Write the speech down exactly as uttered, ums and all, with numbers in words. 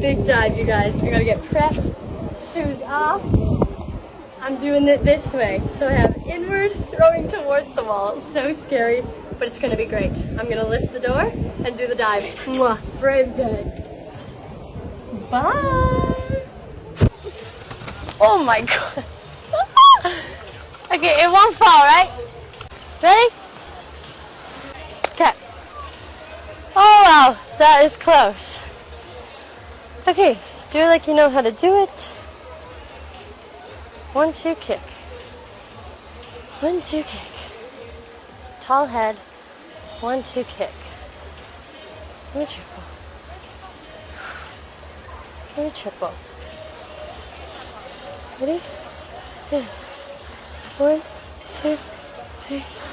big dive, you guys. We gotta get prepped, shoes off. I'm doing it this way, so I have inward throwing towards the wall. It's so scary, but it's gonna be great. I'm gonna lift the door and do the dive. Mwah, brave day. Bye. Oh my god. Okay, it won't fall, right? Ready? Okay. Oh wow, that is close. Okay, just do it like you know how to do it. One, two, kick. One, two, kick. Tall head. One, two, kick. Three, triple. Three, triple. Ready? Yeah. One, two, three.